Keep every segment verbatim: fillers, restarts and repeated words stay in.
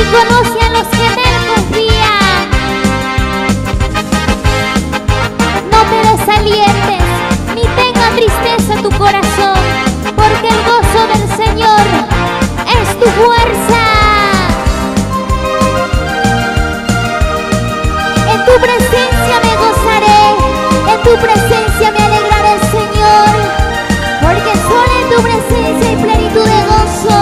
conoce a los que en Él confían. No te desalientes, ni tenga tristeza tu corazón, porque el gozo del Señor es tu fuerza. En tu presencia me gozaré, en tu presencia me alegraré, Señor, porque solo en tu presencia hay plenitud de gozo.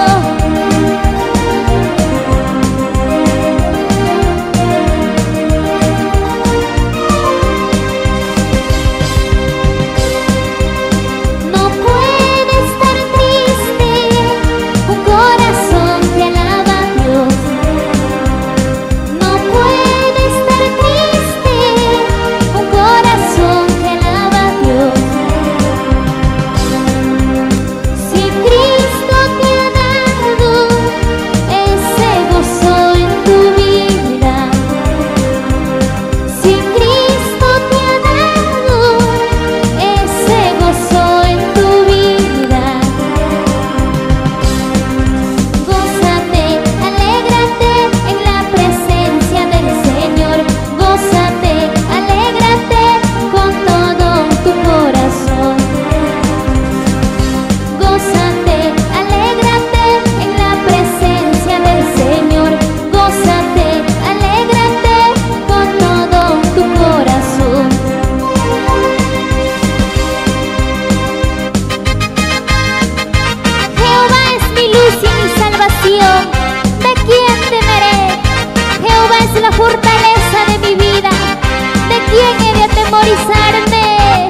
La fortaleza de mi vida, ¿de quién he de atemorizarme?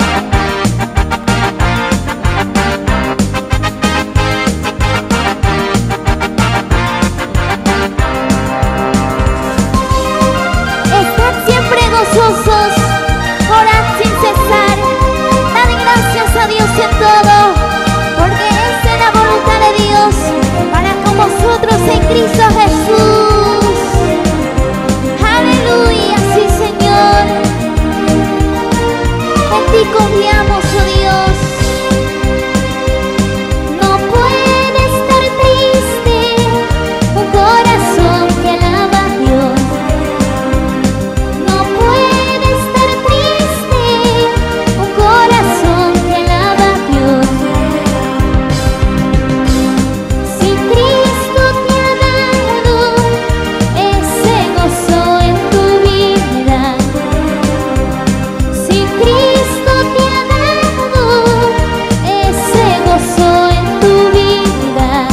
Estad siempre gozosos, orad sin cesar, dad gracias a Dios en todo, porque esta es la voluntad de Dios para con vosotros en Cristo Jesús. Aleluya, sí, Señor. En ti confiamos, oh Dios. No puede estar triste un corazón que alaba a Dios. No puede estar triste un corazón que alaba a Dios. Si Cristo te ha dado ese gozo en tu vida, si Cristo te ha dado ese gozo en tu vida,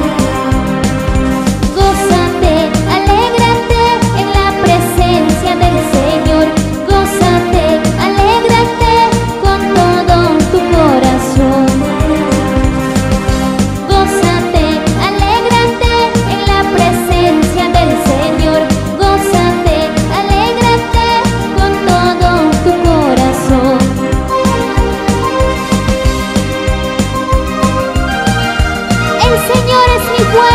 gózate, alégrate en la presencia del Señor, gózate, alégrate con todo tu corazón, gózate, alégrate en la presencia del Señor, gózate, alégrate con todo tu corazón. El Señor es mi fuerza.